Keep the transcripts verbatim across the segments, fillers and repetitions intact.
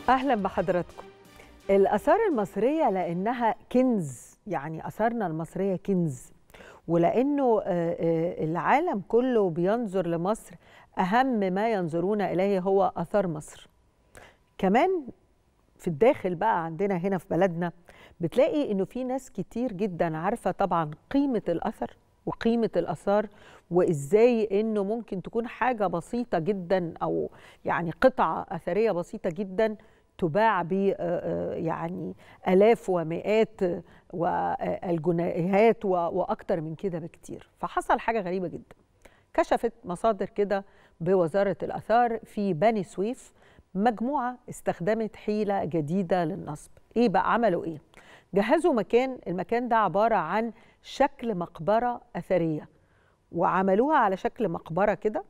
أهلا بحضراتكم. الآثار المصرية لأنها كنز، يعني آثارنا المصرية كنز، ولأنه العالم كله بينظر لمصر، أهم ما ينظرون إليه هو آثار مصر. كمان في الداخل بقى عندنا هنا في بلدنا بتلاقي إنه في ناس كتير جدا عارفة طبعا قيمة الأثر وقيمة الآثار، وإزاي إنه ممكن تكون حاجة بسيطة جدا أو يعني قطعة أثرية بسيطة جدا تباع ب يعني آلاف ومئات والجنيهات وأكتر من كده بكتير. فحصل حاجة غريبة جدا، كشفت مصادر كده بوزارة الآثار في بني سويف مجموعة استخدمت حيلة جديدة للنصب. إيه بقى عملوا إيه؟ جهزوا مكان، المكان ده عبارة عن شكل مقبرة أثرية، وعملوها على شكل مقبرة كده،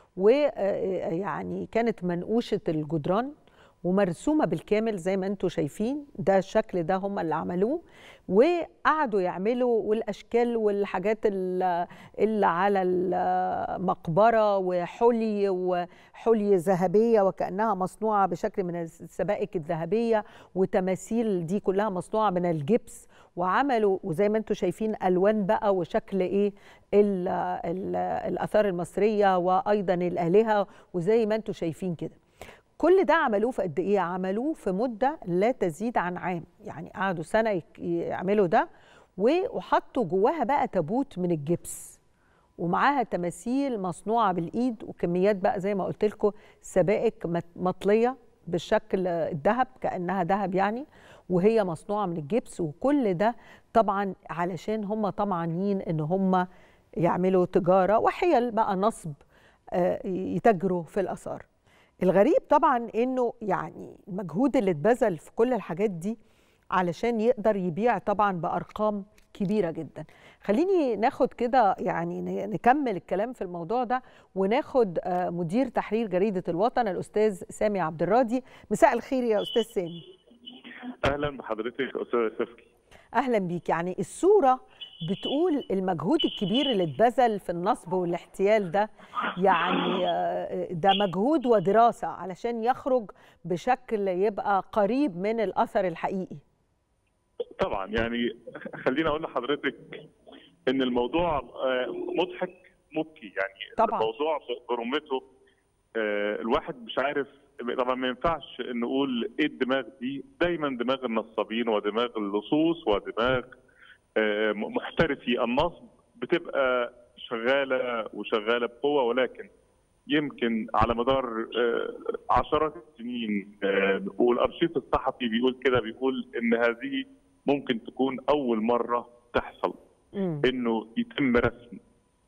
ويعني كانت منقوشة الجدران ومرسومة بالكامل زي ما انتم شايفين. ده الشكل ده هم اللي عملوه، وقعدوا يعملوا والأشكال والحاجات اللي على المقبرة، وحلي وحلي ذهبية وكأنها مصنوعة بشكل من السبائك الذهبية، وتماثيل دي كلها مصنوعة من الجبس، وعملوا وزي ما انتم شايفين ألوان بقى وشكل ايه ال ال الآثار المصرية وأيضا الآلهة، وزي ما انتم شايفين كده. كل ده عملوه في قد ايه؟ عملوه في مده لا تزيد عن عام، يعني قعدوا سنه يعملوا ده، وحطوا جواها بقى تابوت من الجبس، ومعاها تماثيل مصنوعه بالايد، وكميات بقى زي ما قلت لكم سبائك مطليه بالشكل الذهب كانها ذهب يعني، وهي مصنوعه من الجبس. وكل ده طبعا علشان هم طمعانين ان هم يعملوا تجاره وحيل بقى نصب، يتاجروا في الاثار. الغريب طبعا انه يعني المجهود اللي اتبذل في كل الحاجات دي علشان يقدر يبيع طبعا بارقام كبيره جدا. خليني ناخد كده يعني نكمل الكلام في الموضوع ده، وناخد مدير تحرير جريده الوطن الاستاذ سامي عبد الراضي. مساء الخير يا استاذ سامي. اهلا بحضرتك استاذ سفكي. اهلا بيك. يعني الصوره بتقول المجهود الكبير اللي اتبذل في النصب والاحتيال ده، يعني ده مجهود ودراسة علشان يخرج بشكل يبقى قريب من الأثر الحقيقي. طبعا يعني خليني أقول لحضرتك إن الموضوع مضحك مبكي، يعني طبعا الموضوع برمته الواحد مش عارف. طبعا ما ينفعش نقول ايه الدماغ دي، دايما دماغ النصابين ودماغ اللصوص ودماغ محترفي النصب بتبقى شغاله وشغاله بقوه، ولكن يمكن على مدار عشرات السنين، والارشيف الصحفي بيقول كده، بيقول ان هذه ممكن تكون اول مره تحصل م. انه يتم رسم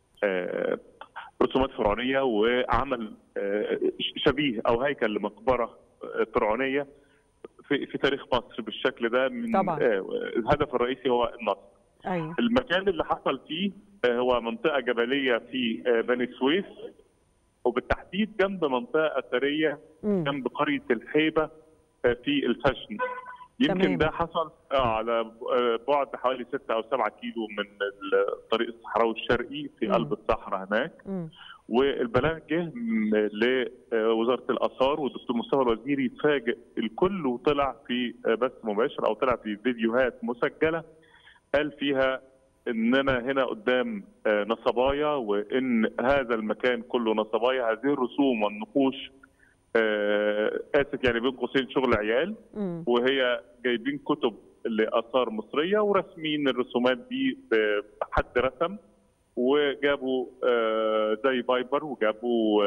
رسومات فرعونيه وعمل شبيه او هيكل لمقبره فرعونيه في في تاريخ مصر بالشكل ده. من طبعا الهدف الرئيسي هو النصب. أيوة. المكان اللي حصل فيه هو منطقه جبليه في بني سويف، وبالتحديد جنب منطقه اثريه م. جنب قريه الحيبه في الفشن. يمكن تمام. ده حصل على بعد حوالي ستة او سبعة كيلو من الطريق الصحراوي الشرقي في م. قلب الصحراء هناك. م. والبلاغ جه لوزاره الاثار، والدكتور مصطفى الوزيري فاجئ الكل وطلع في بث مباشر او طلع في فيديوهات مسجله قال فيها اننا هنا قدام نصبايا، وان هذا المكان كله نصبايا. هذه الرسوم والنقوش اسف يعني بين قوسين شغل عيال، وهي جايبين كتب لاثار مصريه ورسمين الرسومات دي بحد رسم، وجابوا زي فايبر، وجابوا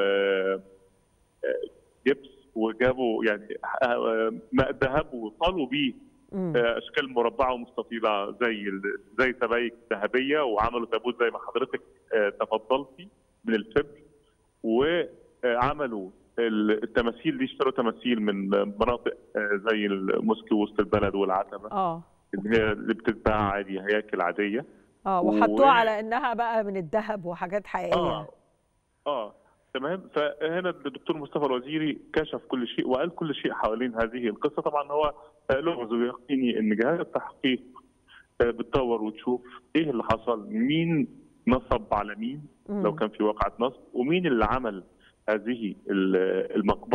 جبس، وجابوا يعني ماء ذهب، وطالوا بيه اشكال مربعه ومستطيله زي زي سبائك ذهبيه، وعملوا تابوت زي ما حضرتك تفضلتي من الفبر، وعملوا التماثيل دي. اشتروا تماثيل من مناطق زي الموسكي وسط البلد والعتبه اه اللي هي اللي بتتباع عادي، هياكل عاديه اه وحطوها و... على انها بقى من الذهب وحاجات حقيقيه. اه اه تمام. فهنا الدكتور مصطفى الوزيري كشف كل شيء وقال كل شيء حوالين هذه القصه. طبعا هو لغز ويقيني ان جهاز التحقيق بتدور وتشوف ايه اللي حصل، مين نصب على مين م. لو كان في واقعه نصب، ومين اللي عمل هذه المقبره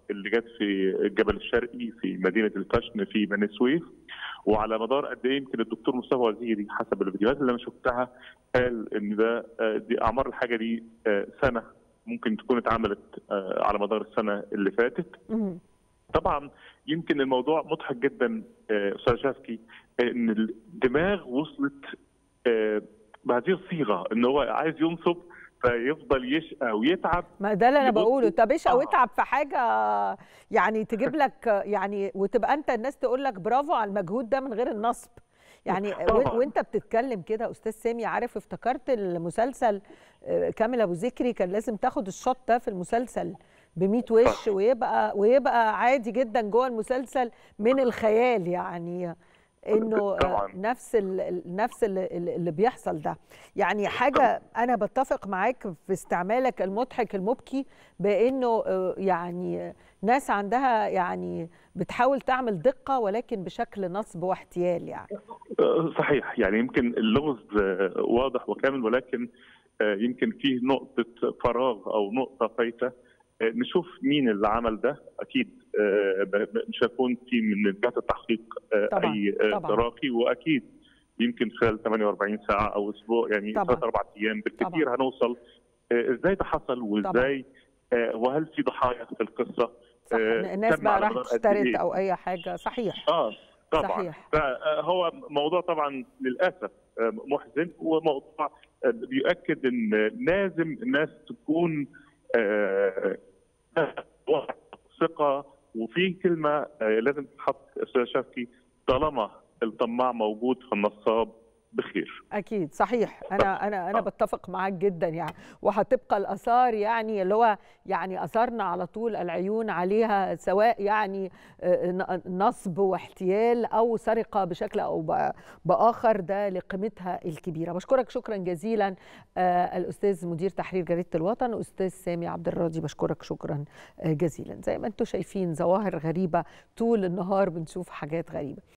اللي جت في الجبل الشرقي في مدينه الفشن في بني سويف. وعلى مدار قد ايه يمكن الدكتور مصطفى وزيري حسب الفيديوهات اللي انا شفتها قال ان ده دي اعمار الحاجه دي سنه ممكن تكون اتعملت على مدار السنه اللي فاتت. طبعا يمكن الموضوع مضحك جدا استاذ شافكي ان الدماغ وصلت بهذه الصيغه ان هو عايز ينصب فيفضل يشقى ويتعب. ما ده اللي انا بقوله، طب اشقى آه. واتعب في حاجه يعني تجيب لك يعني وتبقى انت الناس تقول لك برافو على المجهود ده من غير النصب. يعني طبعا. وانت بتتكلم كده استاذ سامي عارف افتكرت المسلسل كامل ابو ذكري كان لازم تاخد الشوت ده في المسلسل بميت وش ويبقى ويبقى عادي جدا جوه المسلسل من الخيال يعني انه طبعا. نفس ال نفس اللي, اللي بيحصل ده. يعني حاجه انا بتفق معاك في استعمالك المضحك المبكي بانه يعني ناس عندها يعني بتحاول تعمل دقه ولكن بشكل نصب واحتيال يعني. صحيح، يعني يمكن اللغز واضح وكامل ولكن يمكن فيه نقطه فراغ او نقطه فايته. نشوف مين اللي عمل ده. اكيد مش هيكون في من جهه التحقيق طبعًا اي تراخي، واكيد يمكن خلال ثمانية وأربعين ساعه او اسبوع يعني ثلاث اربع ايام بالكثير طبعًا. هنوصل ازاي ده حصل وازاي وهل في ضحايا في القصه. صح. الناس بقى راحت اشترت او اي حاجه. صحيح اه طبعا صحيح. فهو موضوع طبعا للاسف محزن وموضوع بيؤكد ان لازم الناس تكون آه ثقه. وفي كلمه لازم تتحط استاذ شافكي، طالما الطماع موجود فالنصاب بخير. اكيد صحيح. انا انا انا بتفق معاك جدا يعني. وهتبقى الاثار يعني اللي هو يعني اثارنا على طول العيون عليها سواء يعني نصب واحتيال او سرقه بشكل او باخر، ده لقيمتها الكبيره. بشكرك شكرا جزيلا الاستاذ مدير تحرير جريده الوطن استاذ سامي عبد الراضي، بشكرك شكرا جزيلا. زي ما انتم شايفين ظواهر غريبه طول النهار، بنشوف حاجات غريبه.